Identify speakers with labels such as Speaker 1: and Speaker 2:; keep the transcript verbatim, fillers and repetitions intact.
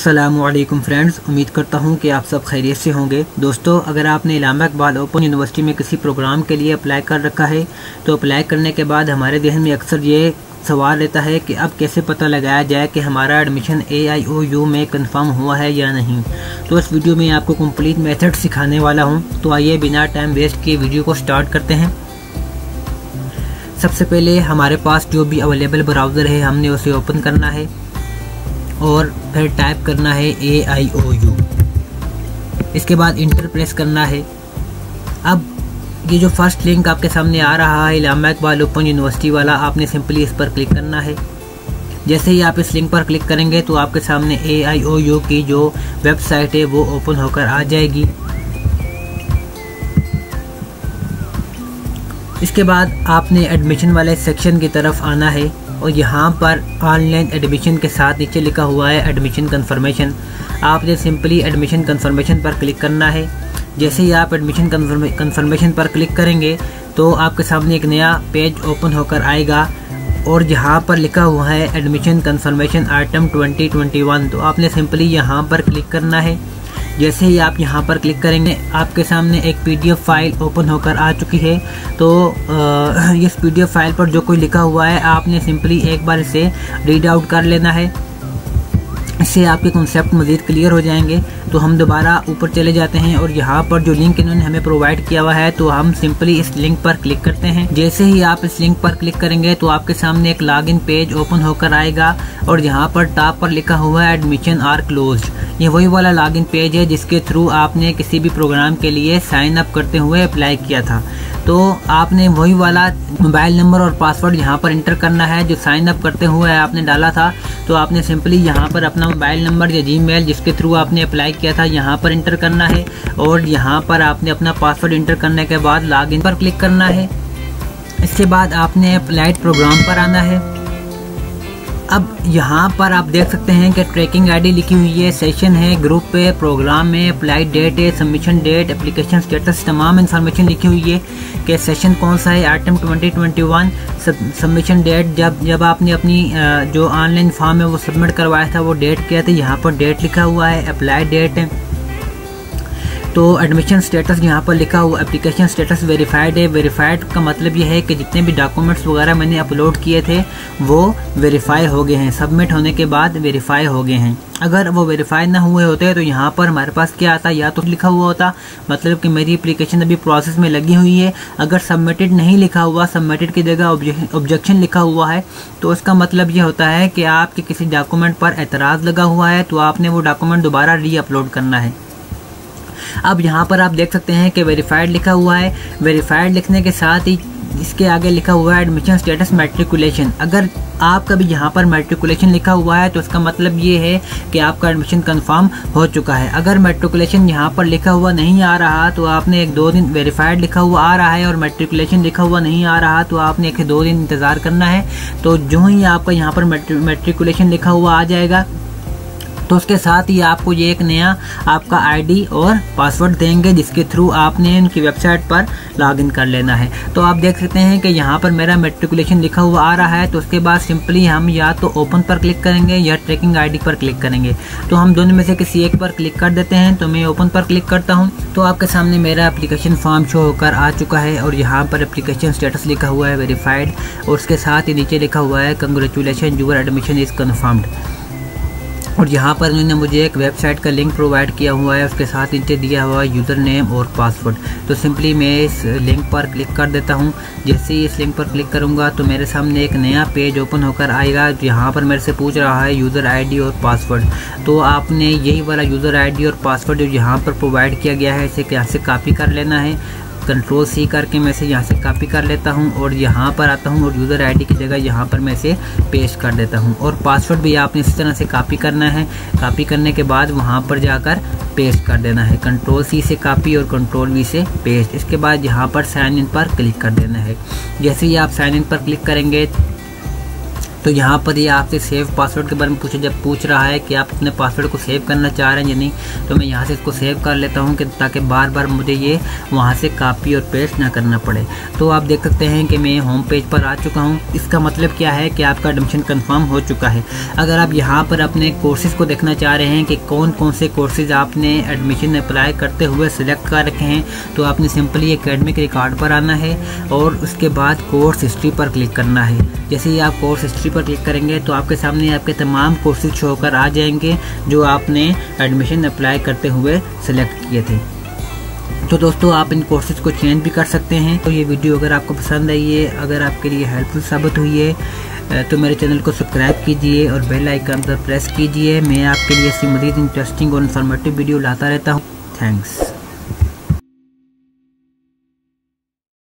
Speaker 1: अस्सलामुअलैकुम फ्रेंड्स, उम्मीद करता हूँ कि आप सब खैरियत से होंगे। दोस्तों, अगर आपने इलामा इकबाल ओपन यूनिवर्सिटी में किसी प्रोग्राम के लिए अप्लाई कर रखा है तो अप्लाई करने के बाद हमारे जहन में अक्सर ये सवाल रहता है कि अब कैसे पता लगाया जाए कि हमारा admission A I O U में कंफर्म हुआ है या नहीं। तो इस वीडियो में आपको कंप्लीट मेथड सिखाने वाला हूँ। तो आइए बिना टाइम वेस्ट किए वीडियो को स्टार्ट करते हैं। सबसे पहले हमारे पास जो भी अवेलेबल ब्राउज़र है हमने उसे ओपन करना है और फिर टाइप करना है ए आई ओ यू। इसके बाद इंटर प्रेस करना है। अब ये जो फर्स्ट लिंक आपके सामने आ रहा है इलामा इकबाल ओपन यूनिवर्सिटी वाला, आपने सिंपली इस पर क्लिक करना है। जैसे ही आप इस लिंक पर क्लिक करेंगे तो आपके सामने ए आई ओ यू की जो वेबसाइट है वो ओपन होकर आ जाएगी। इसके बाद आपने एडमिशन वाले सेक्शन की तरफ आना है और यहाँ पर ऑनलाइन एडमिशन के साथ नीचे लिखा हुआ है एडमिशन कंफर्मेशन। आपने सिंपली एडमिशन कंफर्मेशन पर क्लिक करना है। जैसे ही आप एडमिशन कंफर्मेशन पर क्लिक करेंगे तो आपके सामने एक नया पेज ओपन होकर आएगा और यहाँ पर लिखा हुआ है admission confirmation item twenty twenty one. तो आपने सिंपली यहाँ पर क्लिक करना है। जैसे ही आप यहाँ पर क्लिक करेंगे आपके सामने एक पीडीएफ फाइल ओपन होकर आ चुकी है। तो आ, इस पीडीएफ फाइल पर जो कोई लिखा हुआ है आपने सिंपली एक बार इसे रीड आउट कर लेना है। इससे आपके कॉन्सेप्ट मज़ीद क्लियर हो जाएंगे। तो हम दोबारा ऊपर चले जाते हैं और यहाँ पर जो लिंक इन्होंने हमें प्रोवाइड किया हुआ है तो हम सिंपली इस लिंक पर क्लिक करते हैं। जैसे ही आप इस लिंक पर क्लिक करेंगे तो आपके सामने एक लॉगिन पेज ओपन होकर आएगा और यहाँ पर टॉप पर लिखा हुआ है एडमिशन आर क्लोज्ड। ये वही वाला लॉगिन पेज है जिसके थ्रू आपने किसी भी प्रोग्राम के लिए साइन अप करते हुए अप्लाई किया था। तो आपने वही वाला मोबाइल नंबर और पासवर्ड यहाँ पर इंटर करना है जो साइन अप करते हुए आपने डाला था। तो आपने सिंपली यहाँ पर अपना मोबाइल नंबर या जीमेल जिसके थ्रू आपने अप्लाई किया था यहाँ पर इंटर करना है और यहाँ पर आपने अपना पासवर्ड इंटर करने के बाद लॉगिन पर क्लिक करना है। इसके बाद आपने अप्लाइड प्रोग्राम पर आना है। अब यहाँ पर आप देख सकते हैं कि ट्रैकिंग आईडी लिखी हुई है, सेशन है, ग्रुप है, प्रोग्राम है, अप्लाइड डेट है, सबमिशन डेट, एप्लीकेशन स्टेटस, तमाम इन्फॉर्मेशन लिखी हुई है कि सेशन कौन सा है, item twenty twenty one, submission date जब जब आपने अपनी जो ऑनलाइन फॉर्म है वो सबमिट करवाया था वो डेट क्या थी, यहाँ पर डेट लिखा हुआ है, अप्लाइड डेट है। तो एडमिशन स्टेटस यहाँ पर लिखा हुआ एप्लीकेशन स्टेटस वेरीफाइड है। वेरीफाइड का मतलब ये है कि जितने भी डॉक्यूमेंट्स वगैरह मैंने अपलोड किए थे वो वेरीफाई हो गए हैं, सबमिट होने के बाद वेरीफाई हो गए हैं। अगर वो वेरीफाई ना हुए होते तो यहाँ पर हमारे पास क्या आता, या तो लिखा हुआ होता मतलब कि मेरी एप्लीकेशन अभी प्रोसेस में लगी हुई है। अगर सबमिटेड नहीं लिखा हुआ, सबमिटेड की जगह ऑब्जेक्शन लिखा हुआ है तो इसका मतलब ये होता है कि आपके किसी डॉक्यूमेंट पर एतराज़ लगा हुआ है तो आपने वो डॉक्यूमेंट दोबारा री अपलोड करना है। अब यहाँ पर आप देख सकते हैं कि वेरीफाइड लिखा हुआ है। वेरीफाइड लिखने के साथ ही इसके आगे लिखा हुआ है एडमिशन स्टेटस मैट्रिकुलेशन। अगर आपका भी यहाँ पर मैट्रिकुलेशन लिखा हुआ है तो इसका मतलब ये है कि आपका एडमिशन कंफर्म हो चुका है। अगर मैट्रिकुलेशन यहाँ पर लिखा हुआ नहीं आ रहा तो आपने एक दो दिन, वेरीफाइड लिखा हुआ आ रहा है और मैट्रिकुलेशन लिखा हुआ नहीं आ रहा तो आपने एक दो दिन इंतज़ार करना है। तो जो ही आपका यहाँ पर मैट्रिकुलेशन लिखा हुआ आ जाएगा तो उसके साथ ही आपको ये एक नया आपका आईडी और पासवर्ड देंगे जिसके थ्रू आपने इनकी वेबसाइट पर लॉगिन कर लेना है। तो आप देख सकते हैं कि यहाँ पर मेरा मैट्रिकुलेशन लिखा हुआ आ रहा है। तो उसके बाद सिंपली हम या तो ओपन पर क्लिक करेंगे या ट्रैकिंग आईडी पर क्लिक करेंगे। तो हम दोनों में से किसी एक पर क्लिक कर देते हैं। तो मैं ओपन पर क्लिक करता हूँ तो आपके सामने मेरा एप्लीकेशन फॉर्म शो होकर आ चुका है और यहाँ पर एप्लीकेशन स्टेटस लिखा हुआ है वेरीफाइड और उसके साथ ही नीचे लिखा हुआ है congratulation your admission is confirmed. और यहाँ पर उन्होंने मुझे एक वेबसाइट का लिंक प्रोवाइड किया हुआ है, उसके साथ नीचे दिया हुआ है यूज़र नेम और पासवर्ड। तो सिंपली मैं इस लिंक पर क्लिक कर देता हूँ। जैसे ही इस लिंक पर क्लिक करूँगा तो मेरे सामने एक नया पेज ओपन होकर आएगा। यहाँ पर मेरे से पूछ रहा है यूज़र आईडी और पासवर्ड। तो आपने यही वाला यूज़र आईडी और पासवर्ड जो यहाँ पर प्रोवाइड किया गया है इसे यहाँ से कॉपी कर लेना है। कंट्रोल सी करके मैं इसे यहाँ से कॉपी कर लेता हूँ और यहाँ पर आता हूँ और यूज़र आईडी की जगह यहाँ पर मैं इसे पेस्ट कर देता हूँ। और पासवर्ड भी आपने इसी तरह से कॉपी करना है। कॉपी करने के बाद वहाँ पर जाकर पेस्ट कर देना है। कंट्रोल सी से कॉपी और कंट्रोल वी से पेस्ट। इसके बाद यहाँ पर साइन इन पर क्लिक कर देना है। जैसे ही आप साइन इन पर क्लिक करेंगे तो यहाँ पर ये आपसे सेव पासवर्ड के बारे में पूछे जब पूछ रहा है कि आप अपने पासवर्ड को सेव करना चाह रहे हैं या नहीं, तो मैं यहाँ से इसको सेव कर लेता हूँ कि ताकि बार बार मुझे ये वहाँ से कॉपी और पेस्ट ना करना पड़े। तो आप देख सकते हैं कि मैं होम पेज पर आ चुका हूँ। इसका मतलब क्या है कि आपका एडमिशन कंफर्म हो चुका है। अगर आप यहाँ पर अपने कोर्सेज़ को देखना चाह रहे हैं कि कौन कौन से कोर्सेज़ आपने एडमिशन अप्लाई करते हुए सिलेक्ट कर रखे हैं, तो आपने सिंपली एकेडमिक रिकॉर्ड पर आना है और उसके बाद कोर्स हिस्ट्री पर क्लिक करना है। जैसे ही आप कोर्स हिस्ट्री पर क्लिक करेंगे तो आपके सामने आपके तमाम कोर्सेज शो कर आ जाएंगे जो आपने एडमिशन अप्लाई करते हुए सिलेक्ट किए थे। तो दोस्तों आप इन कोर्सेज को चेंज भी कर सकते हैं। तो ये वीडियो अगर आपको पसंद आई है, अगर आपके लिए हेल्पफुल साबित हुई है, तो मेरे चैनल को सब्सक्राइब कीजिए और बेल आइकन पर प्रेस कीजिए। मैं आपके लिए ऐसी मज़ीद इंटरेस्टिंग और इन्फॉर्मेटिव वीडियो लाता रहता हूँ। थैंक्स।